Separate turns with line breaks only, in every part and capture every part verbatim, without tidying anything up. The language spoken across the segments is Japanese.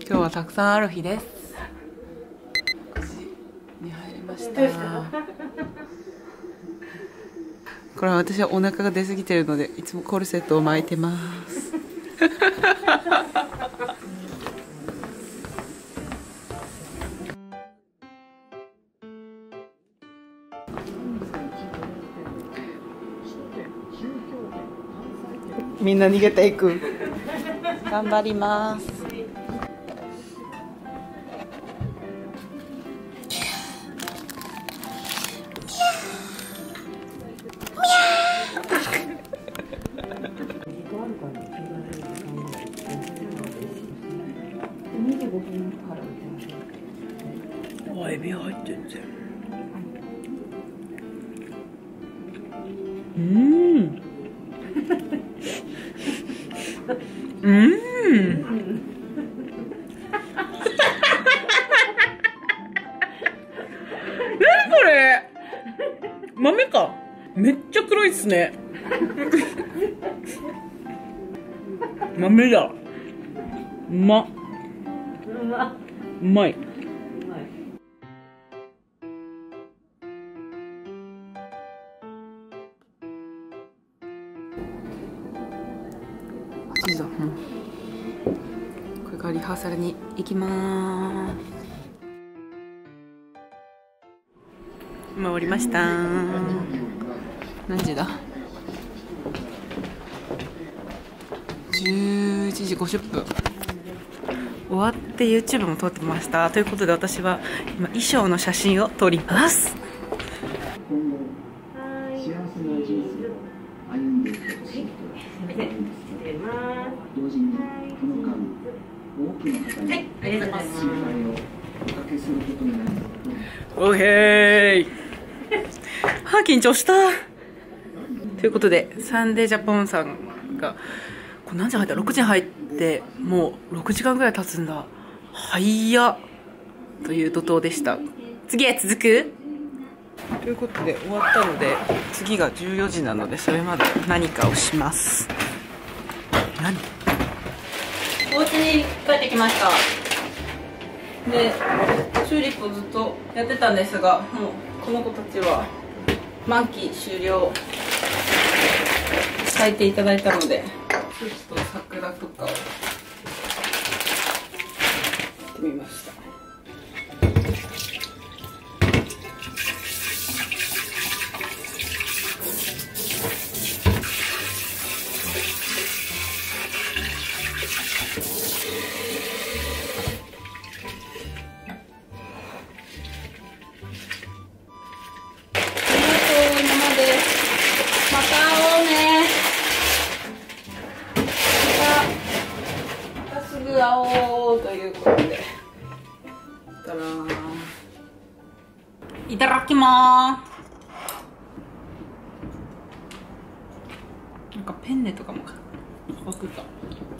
今日はたくさんある日です。くじに入りました。これは私はお腹が出過ぎてるのでいつもコルセットを巻いてますみんな逃げていく。頑張ります。エビ入ってんぜ。うん。うん。何これ。豆か。めっちゃ黒いっすね。豆だ。うま。うまい。はちじだ。うん。これからリハーサルに行きまーす。今終わりました。何時だ？じゅういちじごじゅっぷん。終わって YouTube も撮ってました。ということで私は今衣装の写真を撮ります。オーケー。はあ、緊張した。ということでサンデージャポンさんがこれ何時入った？ろくじ入ってもうろくじかんぐらい経つんだ。はいやという怒涛でした。次へ続くということで終わったので次がじゅうよじなのでそれまで何かをします。何？お家に帰ってきました。でチューリップをずっとやってたんですが、もうこの子たちは満期終了咲いていただいたので、ちょっと桜とかをやってみました。会おうということで、たらいただきまーす。なんかペンネとかもかかくた。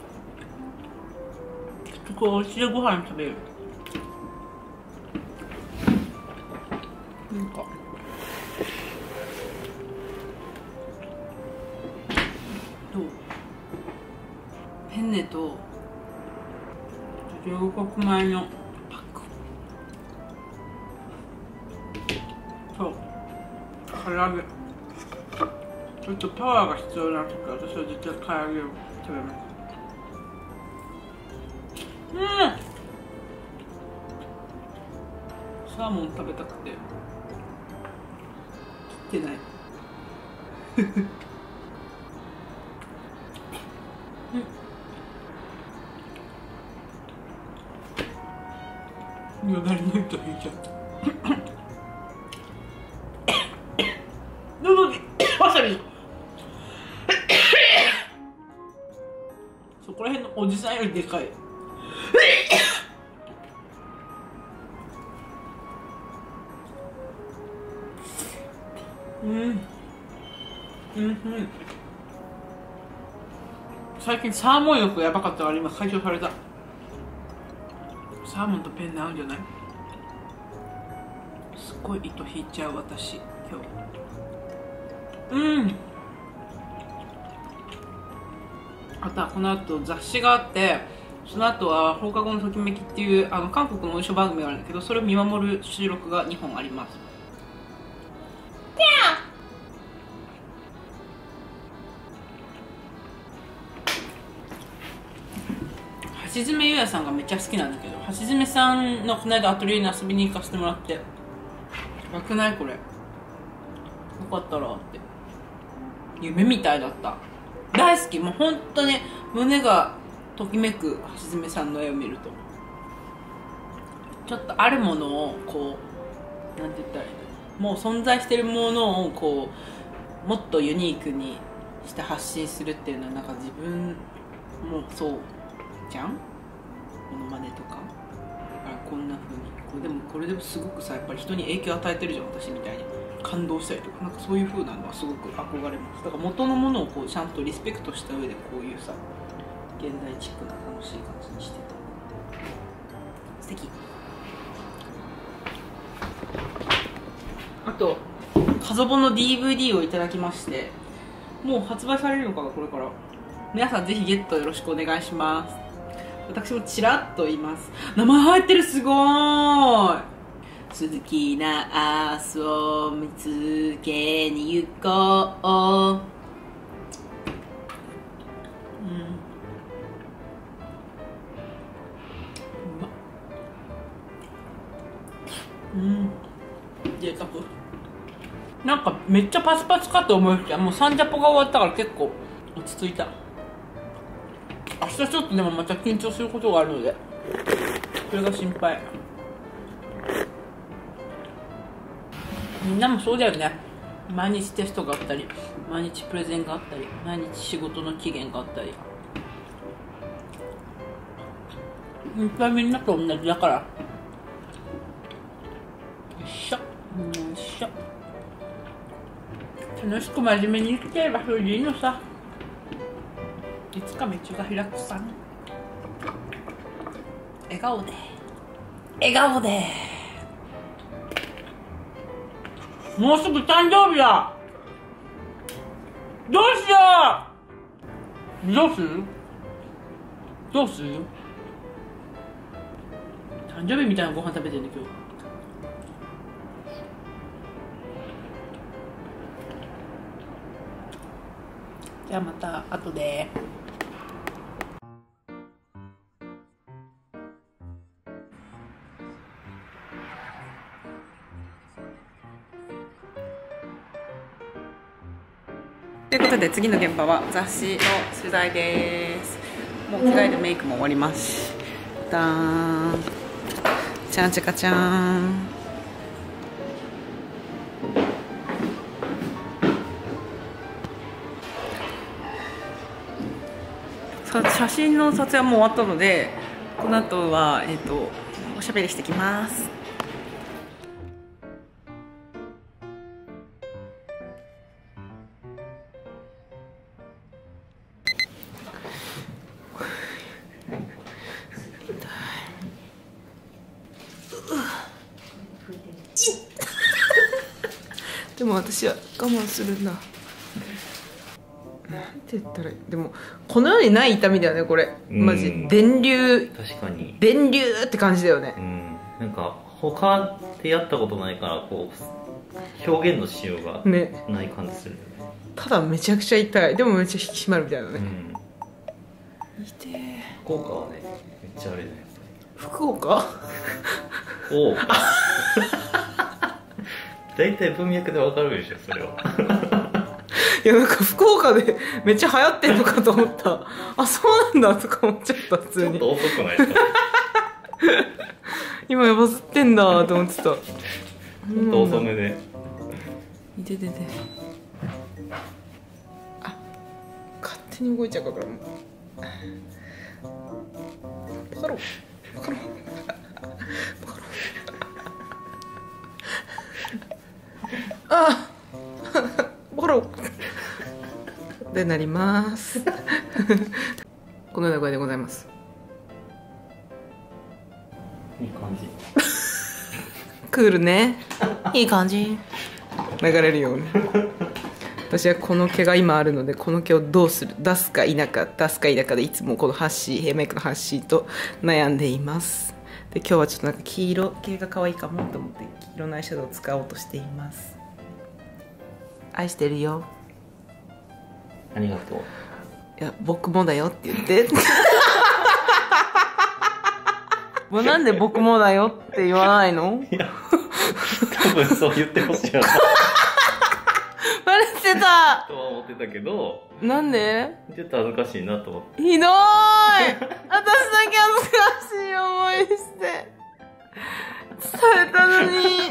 これお家でご飯食べる。なんかどう？ペンネと両国米のパックと唐揚げ、ちょっとパワーが必要な時は私は絶対唐揚げを食べます。うん、サーモン食べたくて切ってないよだれの糸引いちゃった喉にわさびそこら辺のおじさんよりでかいうんうんうん。最近サーモン欲がやばかったから今解消された。サーモンとペンネ合うんじゃない？すっごい糸引いちゃう私今日。うんあとはこの後雑誌があって、 その後は放課後のときめきっていうあの韓国のオーディション番組があるんだけど、それを見守る収録がにほんあります。橋爪優也さんがめっちゃ好きなんだけど、橋爪さんのこの間アトリエに遊びに行かせてもらって、よくないこれ、よかったらって夢みたいだった。大好き、もう本当に胸がときめく橋爪さんの絵を見ると、ちょっとあるものをこうなんて言ったらいいの、もう存在してるものをこうもっとユニークにして発信するっていうのはなんか自分もそうじゃん、モノマネとか。だからこんな風にこれでもこれでもすごくさ、やっぱり人に影響を与えてるじゃん、私みたいに感動したりとか、なんかそういう風なのはすごく憧れます。だから元のものをこうちゃんとリスペクトした上でこういうさ現代チックな楽しい感じにしてた。素敵。あとカゾボの ディーブイディー をいただきまして、もう発売されるのかなこれから。皆さんぜひゲットよろしくお願いします。私もちらっと言います。名前入ってる、すごーい。好きな明日を見つけに行こう。うんうん、贅沢。なんかめっちゃパツパツかと思いきや、もうサンジャポが終わったから結構落ち着いた。明日ちょっとでもまた緊張することがあるので、それが心配。みんなもそうだよね。毎日テストがあったり、毎日プレゼンがあったり、毎日仕事の期限があったり、いっぱいみんなと同じだから。よいしょよいしょ。楽しく真面目に生きてればそれでいいのさ。いつか道が開くさ。笑顔で笑顔で。もうすぐ誕生日だ。どうしよう。どうするどうする誕生日みたいなご飯食べてるんだ今日。じゃあまた後で。ということで次の現場は雑誌の取材です。もう着替えてメイクも終わりました。ちゃんちゃかちゃん。写真の撮影はもう終わったので、この後はえっとおしゃべりしてきます。でも私は我慢するんだ。なんて言ったらいい。でもこの世にない痛みだよねこれ。マジ電流。
確かに
電流って感じだよね。
うん、なんか他でやったことないからこう表現のしようがない感じするよね。
ただめちゃくちゃ痛い。でもめっちゃ引き締まるみたいなね。
うん、
痛え。
福岡はねめっちゃあれだよ。
福岡
お大体文脈でわかるでしょそれは。
いやなんか福岡でめっちゃ流行ってんのかと思った。あ、そうなんだとか思っちゃった普通に。
ちょっと遅くないですか。
今やバズってんだと思ってた。ちょ
っと遅めで。
いててて。あ、勝手に動いちゃうからもう。バカローバカローバカロー。あボロでなりますこのような具合でございます。
いい感じ。
クールね。いい感じ。流れるように。 私はこの毛が今あるので、この毛をどうする、出すか否か出すか否かでいつもこのハッシー、ヘアメイクのハッシーと悩んでいます。で今日はちょっとなんか黄色系が可愛いかもと思って黄色のアイシャドウを使おうとしています。愛してるよ。
ありがとう。
いや僕もだよって言ってもうなんで僕もだよって言わないの？
いや多分そう言ってほしいな
バレてた
とは思ってたけど、
なんで
ちょっと恥ずかしいなと思って。
ひどーい私だけ恥ずかしい思いして伝えたの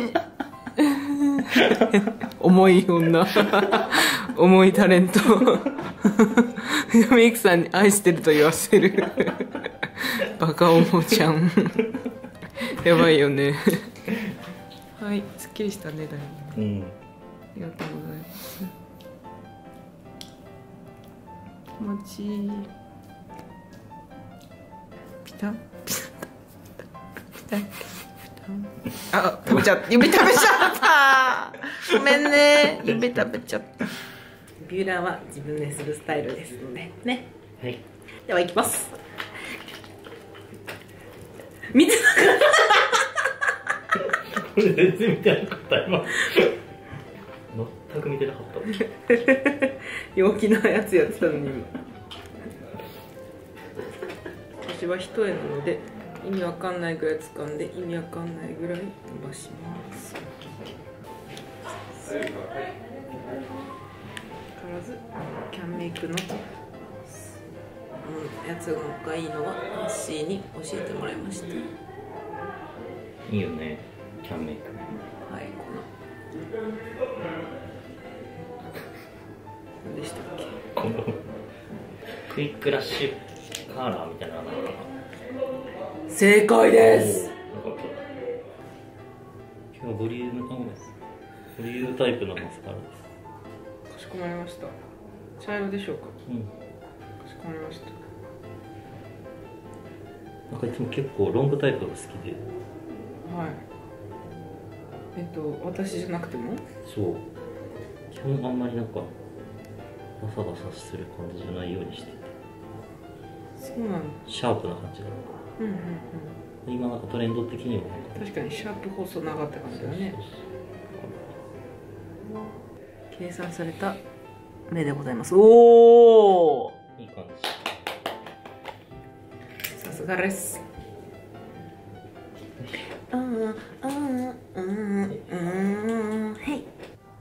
に重い女重いタレントメイクさんに愛してると言わせるバカおもちゃんやばいよねはい、すっきりしたねだいぶ、うん、ありがとうございます。気持ちいい。ピタッピタッピタッピタッ。あ、食べちゃった。指食べちゃったごめんね、指食べちゃった。ビューラーは自分でするスタイルですのでね。はい、では行きます。見てなかった
これ全然見てなかった今全く見てなかった
陽気なやつやってたのに今私は一重なので意味わかんないぐらい掴んで意味わかんないぐらい伸ばします。変わらずキャンメイクの、うん、やつがいいのはハッシーに教えてもらいました。い
いよねキャンメイク。
はい、この何でしたっけ、
このクイックラッシュカーラーみたいなのが
正解です。
今日ボリューム感です。ボリュームタイプのマスカラです。
かしこまりました。茶色でしょうか。うん、かしこまりました。
なんかいつも結構ロングタイプが好きで。
はい。えっと私じゃなくても？
そう。基本あんまりなんかバサバサする感じじゃないようにしてて。
そうなの。シ
ャープな感じだ。うんうんうん。今なんかトレンド的には
確かにシャープ細長って感じだね。計算された目でございます。おお。
いい感
じ。さすがです。うんうんうんうんうんはい。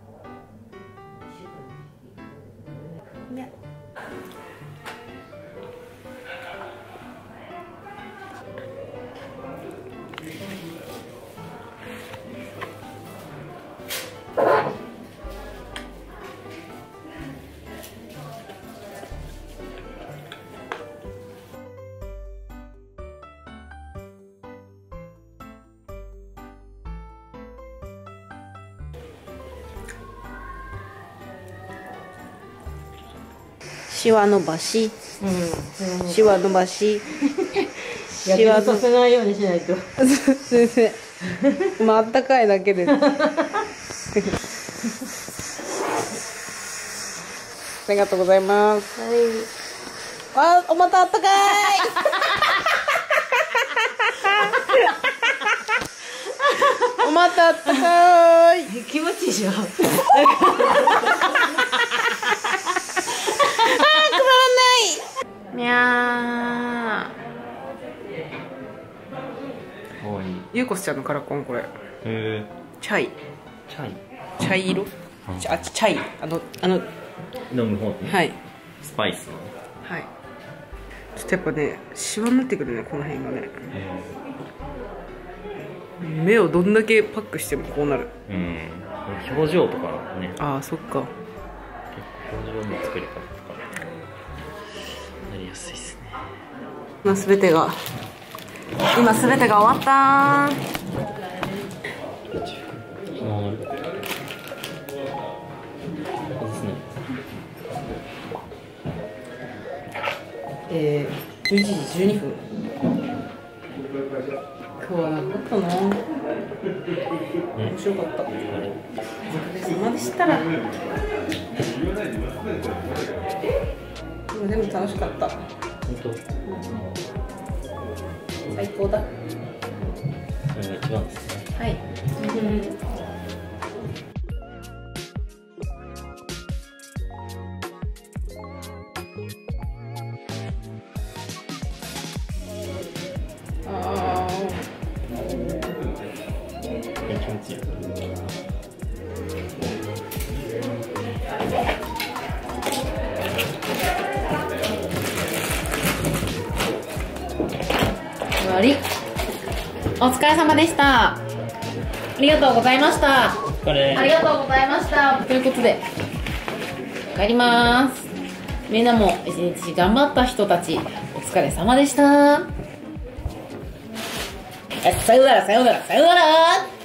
シワ伸ばし、うん、シワ伸ばし、シワさせないようにしないと。先生、まああったかいだけで。ありがとうございます。はい。あ、おまたあったかい。おまたあったかい。気持ちいいじゃん。にゃー。かわいい。ゆうこすちゃんのカラコンこれ。へえ。チャイ。
チャイ。
茶色。チャ、チャイ。あの、あの。
飲む方ね。
はい。
スパイスの。
はい。ちょっとやっぱね、シワになってくるね、この辺がね。目をどんだけパックしてもこうなる。うん。
表情とかね。
ああ、そっか。
結構表情の作り方とか。やりやすいですね。
今すべてが今すべてが終わったー。えー、じゅういちじじゅうにふん。今日はなかったな。 面白かった。お疲れ様でしたら。でも楽しかった。本当。うん、最高だ。
それが一番ですね。
はい。ああ。
気持ちいい。
終わり。お疲れ様でした。ありがとうございました。
お疲れ。
ありがとうございました。ということで帰ります。みんなも一日頑張った人たちお疲れ様でした。さようならさようならさようなら。